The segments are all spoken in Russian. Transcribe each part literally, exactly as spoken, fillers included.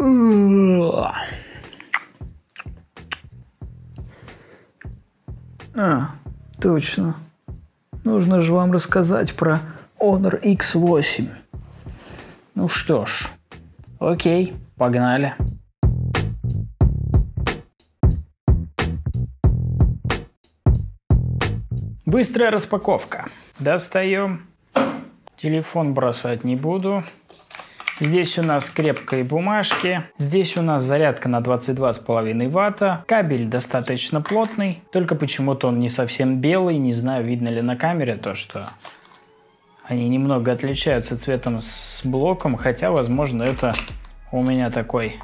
А, точно. Нужно же вам рассказать про Honor икс восемь. Ну что ж, окей, погнали. Быстрая распаковка. Достаем. Телефон бросать не буду. Здесь у нас крепкие бумажки. Здесь у нас зарядка на двадцать два с половиной ватта. Кабель достаточно плотный. Только почему-то он не совсем белый. Не знаю, видно ли на камере то, что они немного отличаются цветом с блоком. Хотя, возможно, это у меня такой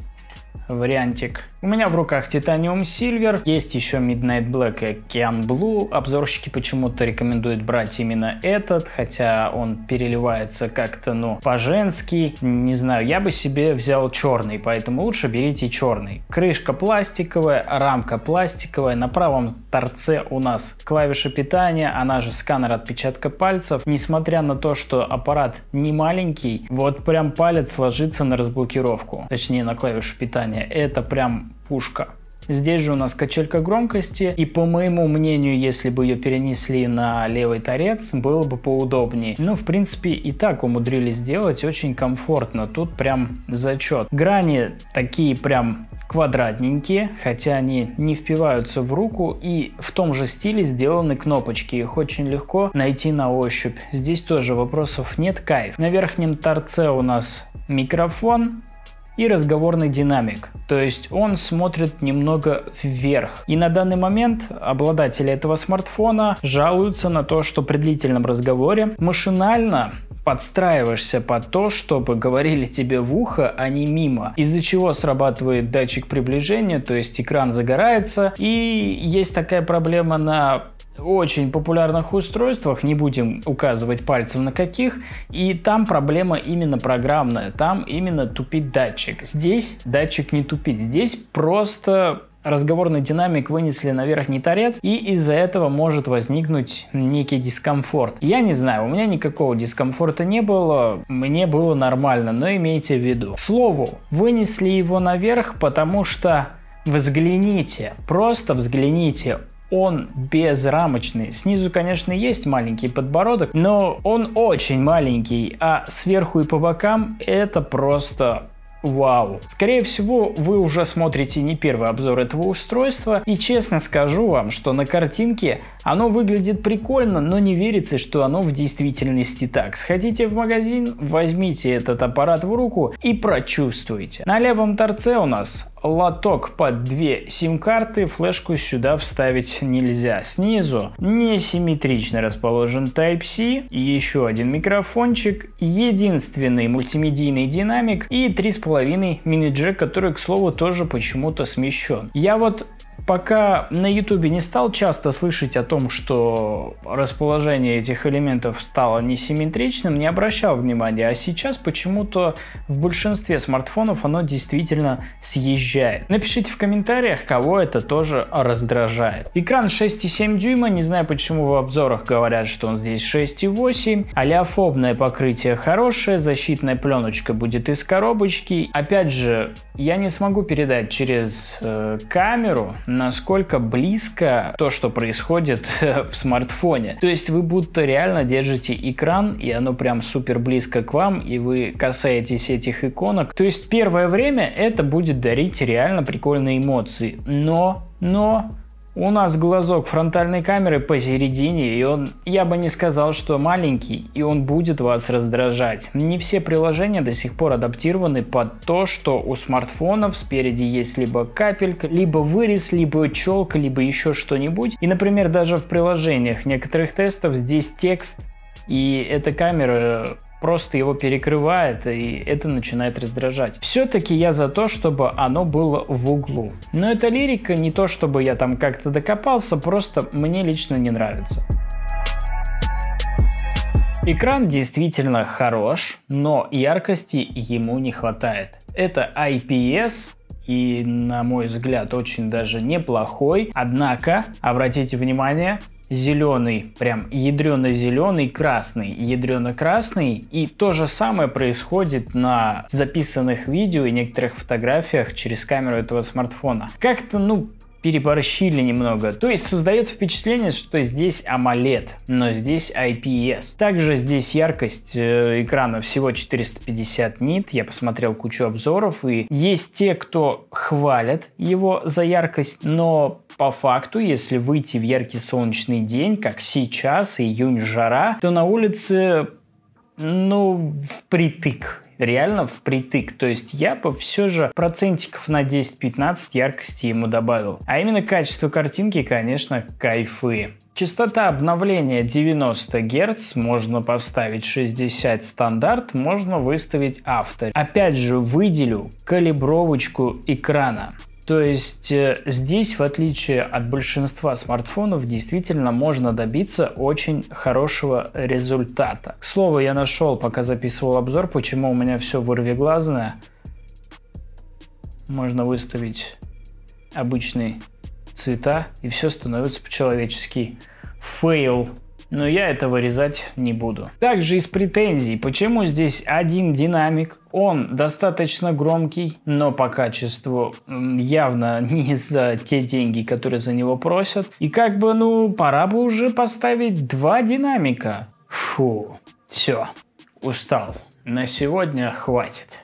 вариантик. У меня в руках Titanium Silver, есть еще Midnight Black и Ocean Blue. Обзорщики почему-то рекомендуют брать именно этот, хотя он переливается как-то, ну, по-женски. Не знаю, я бы себе взял черный, поэтому лучше берите черный. Крышка пластиковая, рамка пластиковая. На правом торце у нас клавиша питания, она же сканер отпечатка пальцев. Несмотря на то, что аппарат не маленький, вот прям палец ложится на разблокировку, точнее на клавишу питания. Это прям пушка. Здесь же у нас качелька громкости, и по моему мнению, если бы ее перенесли на левый торец, было бы поудобнее. Ну, в принципе, и так умудрились сделать очень комфортно. Тут прям зачет. Грани такие прям квадратненькие, хотя они не впиваются в руку, и в том же стиле сделаны кнопочки. Их очень легко найти на ощупь. Здесь тоже вопросов нет, кайф. На верхнем торце у нас микрофон и разговорный динамик, то есть он смотрит немного вверх. И на данный момент обладатели этого смартфона жалуются на то, что при длительном разговоре машинально подстраиваешься под то, чтобы говорили тебе в ухо, а не мимо, из-за чего срабатывает датчик приближения, то есть экран загорается. И есть такая проблема на очень популярных устройствах, не будем указывать пальцем на каких, и там проблема именно программная, там именно тупит датчик. Здесь датчик не тупит, здесь просто разговорный динамик вынесли на верхний торец, и из-за этого может возникнуть некий дискомфорт. Я не знаю, у меня никакого дискомфорта не было, мне было нормально, но имейте в виду. К слову, вынесли его наверх, потому что взгляните, просто взгляните. Он безрамочный. Снизу, конечно, есть маленький подбородок, но он очень маленький, а сверху и по бокам это просто вау. Скорее всего, вы уже смотрите не первый обзор этого устройства, и честно скажу вам, что на картинке оно выглядит прикольно, но не верится, что оно в действительности так. Сходите в магазин, возьмите этот аппарат в руку и прочувствуйте. На левом торце у нас лоток под две сим-карты, флешку сюда вставить нельзя. Снизу несимметрично расположен Type-C, еще один микрофончик, единственный мультимедийный динамик и три с половиной мини-джек, который, к слову, тоже почему-то смещен. Я вот пока на ютубе не стал часто слышать о том, что расположение этих элементов стало несимметричным, не обращал внимания, а сейчас почему-то в большинстве смартфонов оно действительно съезжает. Напишите в комментариях, кого это тоже раздражает. Экран шесть и семь дюйма, не знаю, почему в обзорах говорят, что он здесь шесть и восемь. Олеофобное покрытие хорошее, защитная пленочка будет из коробочки. Опять же, я не смогу передать через э, камеру, насколько близко то, что происходит в смартфоне. То есть вы будто реально держите экран, и оно прям супер близко к вам, и вы касаетесь этих иконок. То есть первое время это будет дарить реально прикольные эмоции. Но, но... У нас глазок фронтальной камеры посередине, и он, я бы не сказал, что маленький, и он будет вас раздражать. Не все приложения до сих пор адаптированы под то, что у смартфонов спереди есть либо капелька, либо вырез, либо челка, либо еще что-нибудь. И, например, даже в приложениях некоторых тестов здесь текст, и эта камера просто его перекрывает, и это начинает раздражать. Все-таки я за то, чтобы оно было в углу. Но эта лирика не то, чтобы я там как-то докопался, просто мне лично не нравится. Экран действительно хорош, но яркости ему не хватает. Это ай пи эс. И, на мой взгляд, очень даже неплохой. Однако, обратите внимание, зеленый, прям ядрено-зеленый, красный, ядрено-красный. И то же самое происходит на записанных видео и некоторых фотографиях через камеру этого смартфона. Как-то, ну, переборщили немного. То есть создается впечатление, что здесь AMOLED, но здесь ай пи эс. Также здесь яркость э, экрана всего четыреста пятьдесят нит. Я посмотрел кучу обзоров, и есть те, кто хвалят его за яркость, но по факту, если выйти в яркий солнечный день, как сейчас, июнь, жара, то на улице, ну, впритык. Реально впритык. То есть я бы все же процентиков на десять-пятнадцать яркости ему добавил. А именно качество картинки, конечно, кайфы. Частота обновления девяносто герц, можно поставить шестьдесят стандарт, можно выставить автор. Опять же, выделю калибровочку экрана. То есть э, здесь, в отличие от большинства смартфонов, действительно можно добиться очень хорошего результата. К слову, я нашел, пока записывал обзор, почему у меня все вырвиглазное. Можно выставить обычные цвета, и все становится по-человечески. Фейл. Но я это вырезать не буду. Также из претензий, почему здесь один динамик. Он достаточно громкий, но по качеству явно не за те деньги, которые за него просят. И как бы, ну, пора бы уже поставить два динамика. Фу, все, устал. На сегодня хватит.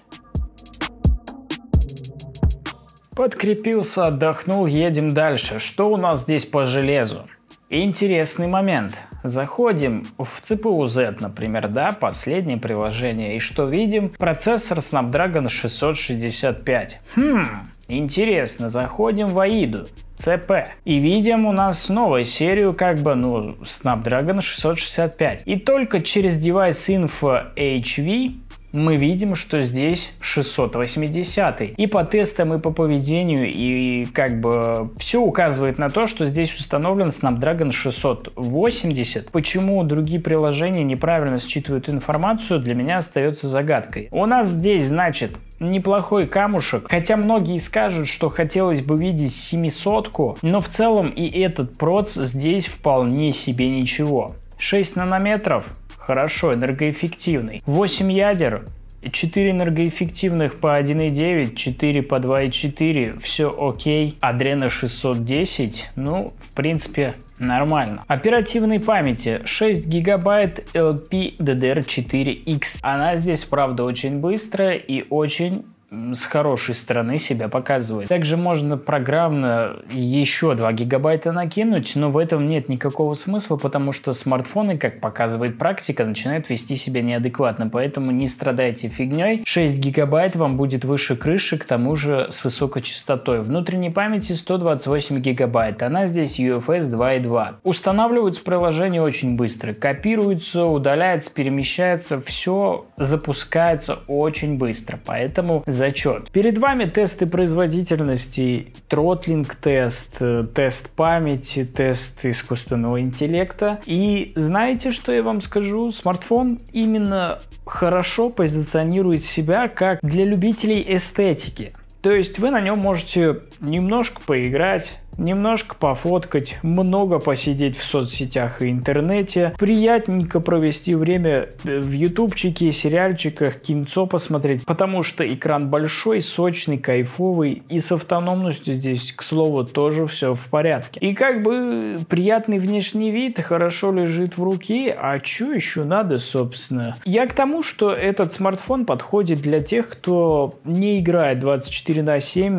Подкрепился, отдохнул, едем дальше. Что у нас здесь по железу? Интересный момент. Заходим в си пи ю зет, например, да, последнее приложение, и что видим? Процессор Snapdragon шестьсот шестьдесят пять. Хм, интересно, заходим в аиду, си пи, и видим у нас новую серию, как бы, ну, Snapdragon шестьсот шестьдесят пять. И только через Device.info эйч ви мы видим, что здесь шестьсот восемьдесят. И по тестам, и по поведению, и как бы все указывает на то, что здесь установлен Snapdragon шестьсот восемьдесят. Почему другие приложения неправильно считывают информацию, для меня остается загадкой. У нас здесь, значит, неплохой камушек, хотя многие скажут, что хотелось бы видеть семисотку, но в целом и этот проц здесь вполне себе ничего. шесть нанометров. Хорошо, энергоэффективный. восемь ядер, четыре энергоэффективных по один и девять, четыре по два и четыре, все окей. Adreno шестьсот десять, ну, в принципе, нормально. Оперативной памяти шесть гигабайт эл пи ди ди ар четыре икс. Она здесь, правда, очень быстрая и очень с хорошей стороны себя показывает. Также можно программно еще два гигабайта накинуть, но в этом нет никакого смысла, потому что смартфоны, как показывает практика, начинают вести себя неадекватно, поэтому не страдайте фигней. шесть гигабайт вам будет выше крыши, к тому же с высокой частотой. Внутренней памяти сто двадцать восемь гигабайт, она здесь ю эф эс два и два. Устанавливаются приложения очень быстро, копируются, удаляется, перемещается, все запускается очень быстро, поэтому зачет. Перед вами тесты производительности, тротлинг тест, тест памяти, тест искусственного интеллекта. И знаете, что я вам скажу? Смартфон именно хорошо позиционирует себя как для любителей эстетики. То есть вы на нем можете немножко поиграть, немножко пофоткать, много посидеть в соцсетях и интернете, приятненько провести время в ютубчике, сериальчиках, кинцо посмотреть, потому что экран большой, сочный, кайфовый, и с автономностью здесь, к слову, тоже все в порядке. И как бы приятный внешний вид хорошо лежит в руке, а что еще надо, собственно? Я к тому, что этот смартфон подходит для тех, кто не играет двадцать четыре на семь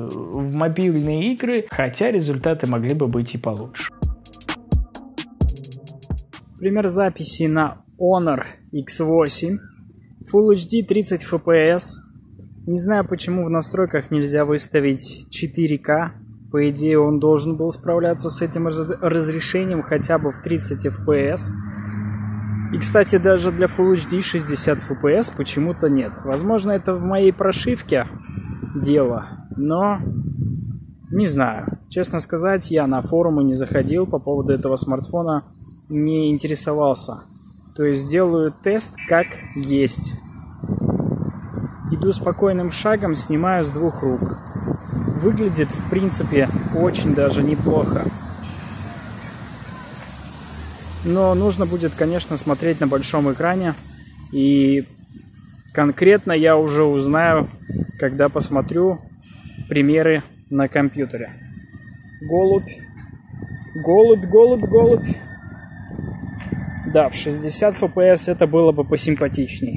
в мобильные игры, хотя результаты могли бы быть и получше. Пример записи на Honor икс восемь. Full эйч ди тридцать эф пи эс. Не знаю, почему в настройках нельзя выставить четыре ка. По идее, он должен был справляться с этим разрешением хотя бы в тридцать эф пи эс. И, кстати, даже для Full эйч ди шестьдесят эф пи эс почему-то нет. Возможно, это в моей прошивке дело, но не знаю. Честно сказать, я на форумы не заходил по поводу этого смартфона, не интересовался. То есть делаю тест как есть. Иду спокойным шагом, снимаю с двух рук. Выглядит, в принципе, очень даже неплохо. Но нужно будет, конечно, смотреть на большом экране. И конкретно я уже узнаю, когда посмотрю примеры на компьютере. Голубь. Голубь, голубь, голубь. Да, в шестьдесят эф пи эс это было бы посимпатичней.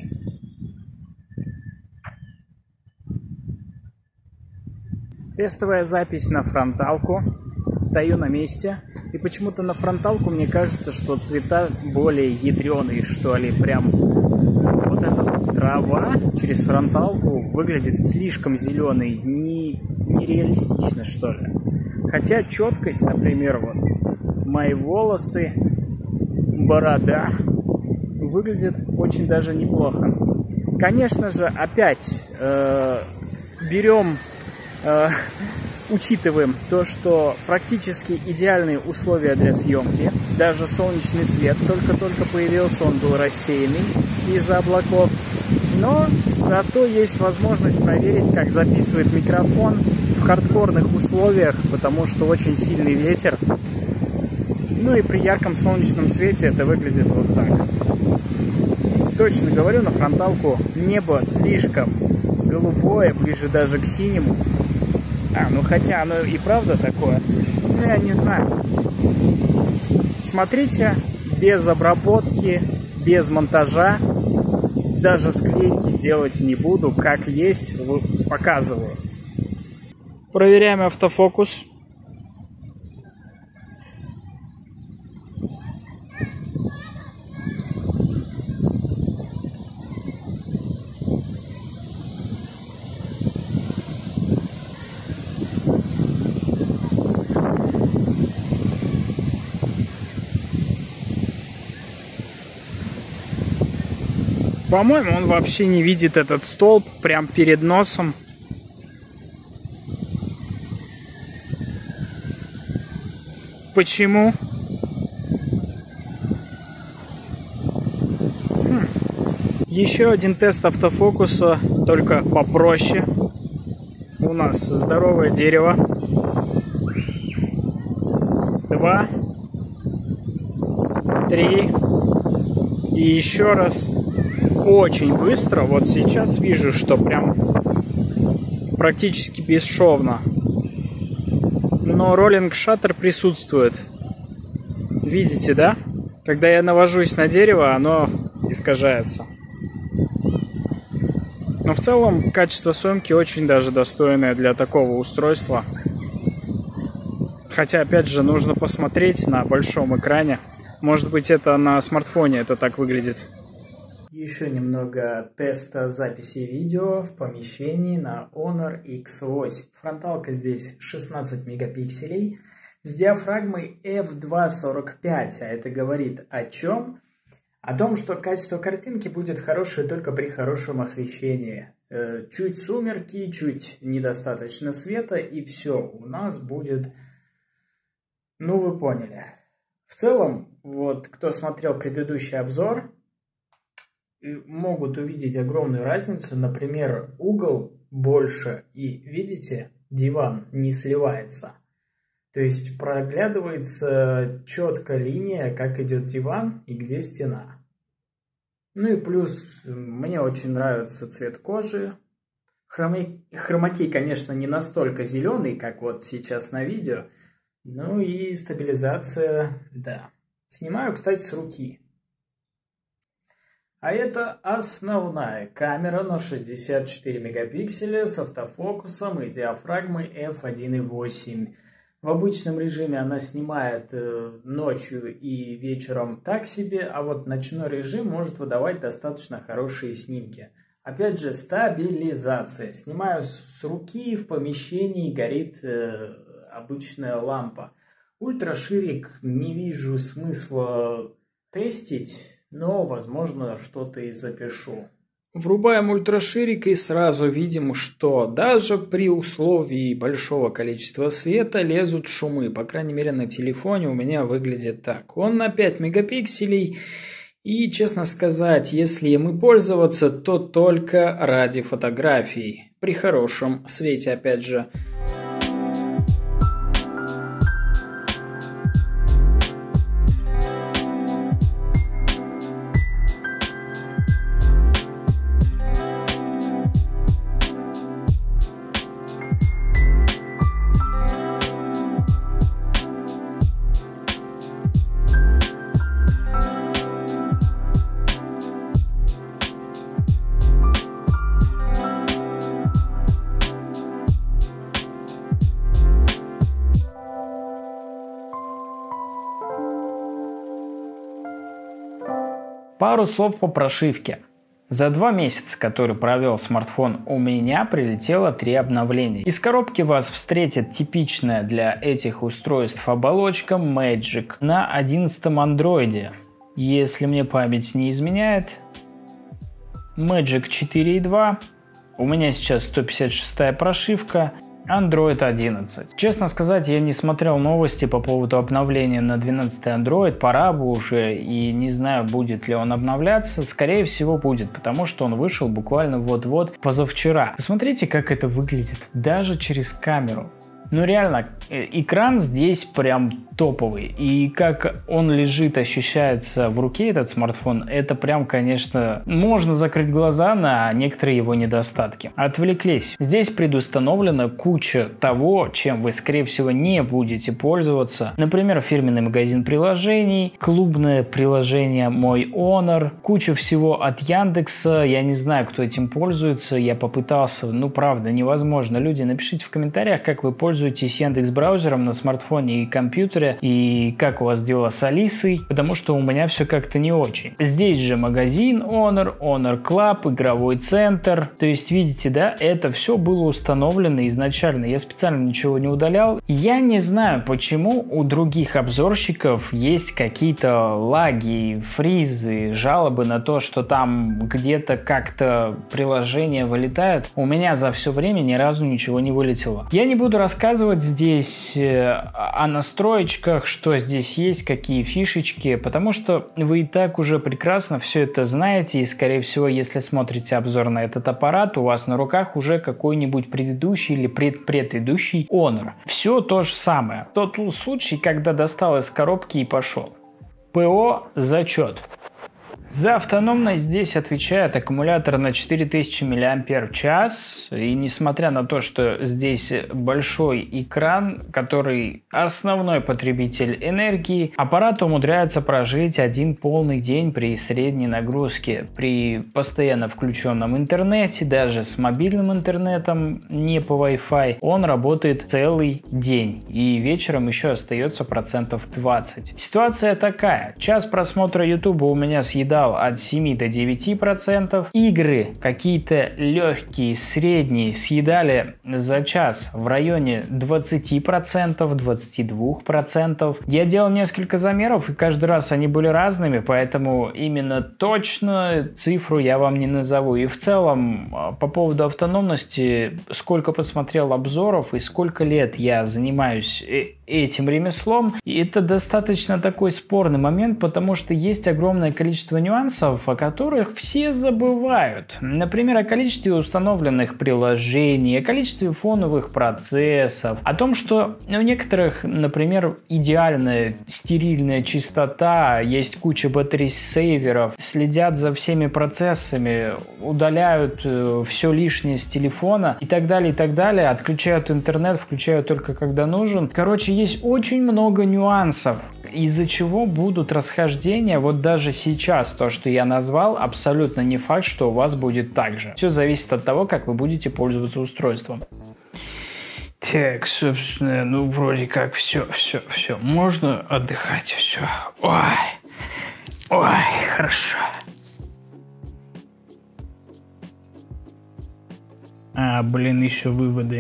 Тестовая запись на фронталку. Стою на месте. И почему-то на фронталку мне кажется, что цвета более ядреные, что ли. Прям вот эта трава через фронталку выглядит слишком зеленой. Не, нереалистично, что ли. Хотя четкость, например, вот мои волосы, борода выглядит очень даже неплохо. Конечно же, опять э, берем... Э, учитываем то, что практически идеальные условия для съемки. Даже солнечный свет только-только появился, он был рассеянный из-за облаков. Но зато есть возможность проверить, как записывает микрофон в хардкорных условиях, потому что очень сильный ветер. Ну и при ярком солнечном свете это выглядит вот так. Точно говорю, на фронталку небо слишком голубое, ближе даже к синему. А, ну хотя оно и правда такое, ну я не знаю. Смотрите, без обработки, без монтажа, даже склейки делать не буду, как есть, показываю. Проверяем автофокус. По-моему, он вообще не видит этот столб прям перед носом. Почему? Хм. Еще один тест автофокуса, только попроще. У нас здоровое дерево. Два. Три. И еще раз. Очень быстро. Вот сейчас вижу, что прям практически бесшовно. Но роллинг шаттер присутствует. Видите, да? Когда я навожусь на дерево, оно искажается. Но в целом качество съемки очень даже достойное для такого устройства. Хотя, опять же, нужно посмотреть на большом экране. Может быть, это на смартфоне это так выглядит. Еще немного теста записи видео в помещении на Honor икс восемь. Фронталка здесь шестнадцать мегапикселей с диафрагмой эф два сорок пять. А это говорит о чем? О том, что качество картинки будет хорошее только при хорошем освещении. Чуть сумерки, чуть недостаточно света, и все, у нас будет... Ну, вы поняли. В целом, вот кто смотрел предыдущий обзор, могут увидеть огромную разницу. Например, угол больше, и видите, диван не сливается. То есть проглядывается четко линия, как идет диван и где стена. Ну и плюс мне очень нравится цвет кожи. Хрома... Хромакей, конечно, не настолько зеленый, как вот сейчас на видео. Ну и стабилизация, да. Снимаю, кстати, с руки. А это основная камера на шестьдесят четыре мегапикселя с автофокусом и диафрагмой эф один восемь. В обычном режиме она снимает ночью и вечером так себе, а вот ночной режим может выдавать достаточно хорошие снимки. Опять же, стабилизация. Снимаю с руки, в помещении горит обычная лампа. Ультраширик не вижу смысла тестить. Но, возможно, что-то и запишу. Врубаем ультраширик и сразу видим, что даже при условии большого количества света лезут шумы. По крайней мере, на телефоне у меня выглядит так. Он на пять мегапикселей. И, честно сказать, если им и пользоваться, то только ради фотографий. При хорошем свете, опять же. Пару слов по прошивке. За два месяца, которые провел смартфон, у меня прилетело три обновления. Из коробки вас встретит типичная для этих устройств оболочка Magic на одиннадцатом андроиде. Если мне память не изменяет, Magic четыре и два. У меня сейчас сто пятьдесят шестая прошивка. Android одиннадцать. Честно сказать, я не смотрел новости по поводу обновления на двенадцатый Android, пора бы уже, и не знаю, будет ли он обновляться. Скорее всего будет, потому что он вышел буквально вот-вот позавчера. Посмотрите, как это выглядит даже через камеру. Ну реально, экран здесь прям топовый. И как он лежит, ощущается в руке, этот смартфон, это прям, конечно, можно закрыть глаза на некоторые его недостатки. Отвлеклись. Здесь предустановлена куча того, чем вы, скорее всего, не будете пользоваться. Например, фирменный магазин приложений, клубное приложение Мой Honor, куча всего от Яндекса. Я не знаю, кто этим пользуется. Я попытался, ну правда, невозможно. Люди, напишите в комментариях, как вы пользуетесь Пользуетесь Яндекс.Браузером на смартфоне и компьютере, и как у вас дела с Алисой, потому что у меня все как-то не очень. Здесь же магазин Honor, Honor Club, игровой центр. То есть, видите, да, это все было установлено изначально. Я специально ничего не удалял. Я не знаю, почему у других обзорщиков есть какие-то лаги, фризы, жалобы на то, что там где-то как-то приложение вылетает. У меня за все время ни разу ничего не вылетело. Я не буду рассказывать Рассказывать здесь о настроечках, что здесь есть, какие фишечки, потому что вы и так уже прекрасно все это знаете, и скорее всего, если смотрите обзор на этот аппарат, у вас на руках уже какой-нибудь предыдущий или предпредыдущий Honor. Все то же самое. Тот случай, когда достал из коробки и пошел. ПО зачет. За автономность здесь отвечает аккумулятор на четыре тысячи миллиампер-час. И несмотря на то, что здесь большой экран, который основной потребитель энергии, аппарат умудряется прожить один полный день при средней нагрузке. При постоянно включенном интернете, даже с мобильным интернетом, не по Wi-Fi, он работает целый день. И вечером еще остается процентов двадцать. Ситуация такая. Час просмотра YouTube у меня съедал от семи до девяти процентов. Игры какие-то легкие, средние съедали за час в районе двадцати процентов, двадцати двух процентов. Я делал несколько замеров, и каждый раз они были разными, поэтому именно точно цифру я вам не назову. И в целом, по поводу автономности, сколько посмотрел обзоров и сколько лет я занимаюсь этим ремеслом, и это достаточно такой спорный момент, потому что есть огромное количество нюансов, о которых все забывают. Например, о количестве установленных приложений, о количестве фоновых процессов, о том, что у некоторых, например, идеальная стерильная чистота, есть куча батарей-сейверов, следят за всеми процессами, удаляют э, все лишнее с телефона и так далее, и так далее, отключают интернет, включают только когда нужен. Короче, есть очень много нюансов, из-за чего будут расхождения. Вот даже сейчас то, что я назвал, абсолютно не факт, что у вас будет так же. Все зависит от того, как вы будете пользоваться устройством. Так, собственно, ну вроде как все, все, все. Можно отдыхать, все. Ой, ой, хорошо. А, блин, еще выводы.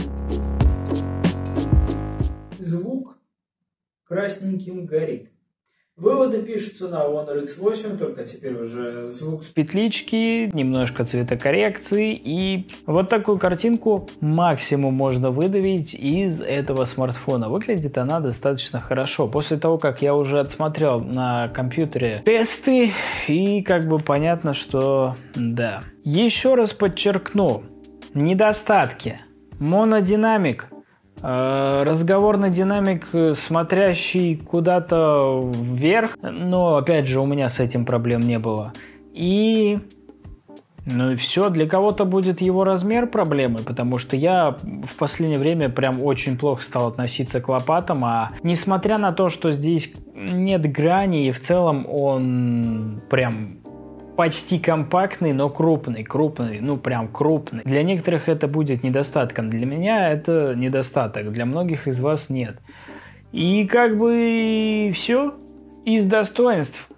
Звук красненьким горит. Выводы пишутся на Honor икс восемь, только теперь уже звук с петлички, немножко цветокоррекции, и вот такую картинку максимум можно выдавить из этого смартфона. Выглядит она достаточно хорошо. После того, как я уже отсмотрел на компьютере тесты, и как бы понятно, что да. Еще раз подчеркну, недостатки. Монодинамик. Разговорный динамик, смотрящий куда-то вверх, но опять же у меня с этим проблем не было. И ну и все, для кого-то будет его размер проблемой, потому что я в последнее время прям очень плохо стал относиться к лопатам, а несмотря на то, что здесь нет грани и в целом он прям почти компактный, но крупный, крупный, ну прям крупный. Для некоторых это будет недостатком, для меня это недостаток, для многих из вас нет. И как бы все из достоинств.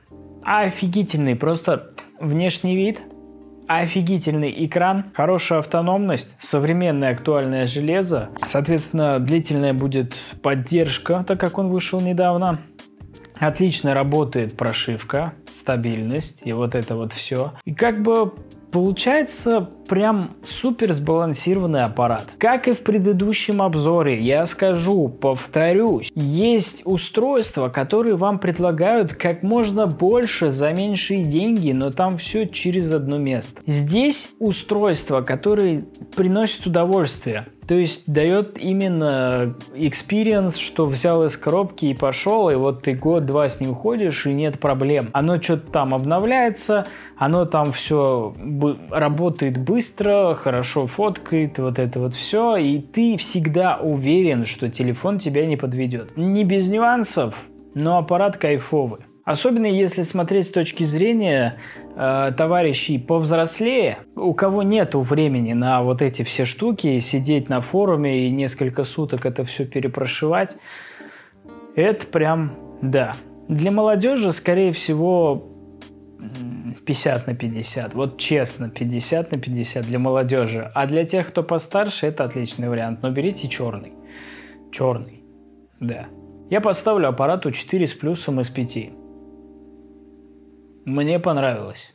офигительный просто внешний вид, офигительный экран, хорошая автономность, современное актуальное железо. Соответственно, длительная будет поддержка, так как он вышел недавно. Отлично работает прошивка, стабильность и вот это вот все. И как бы получается прям супер сбалансированный аппарат. Как и в предыдущем обзоре, я скажу, повторюсь, есть устройства, которые вам предлагают как можно больше за меньшие деньги, но там все через одно место. Здесь устройства, которые приносят удовольствие. То есть дает именно experience, что взял из коробки и пошел, и вот ты год-два с ним ходишь, и нет проблем. Оно что-то там обновляется, оно там все работает быстро, хорошо фоткает, вот это вот все, и ты всегда уверен, что телефон тебя не подведет. Не без нюансов, но аппарат кайфовый. Особенно если смотреть с точки зрения э, товарищей повзрослее, у кого нету времени на вот эти все штуки, сидеть на форуме и несколько суток это все перепрошивать, это прям, да. Для молодежи, скорее всего, пятьдесят на пятьдесят. Вот честно, пятьдесят на пятьдесят для молодежи. А для тех, кто постарше, это отличный вариант. Но берите черный. Черный, да. Я поставлю аппарату четыре с плюсом из пяти. Мне понравилось.